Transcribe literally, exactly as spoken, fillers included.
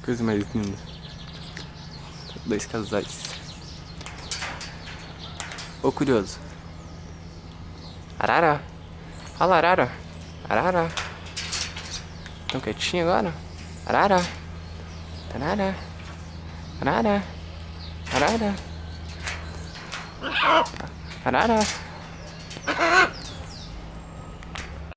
Coisa mais linda. Dois casais. Ô, curioso. Arara. Fala, Arara. Arara. Tão quietinho agora? Arara. Arara. Arara. Arara. Arara.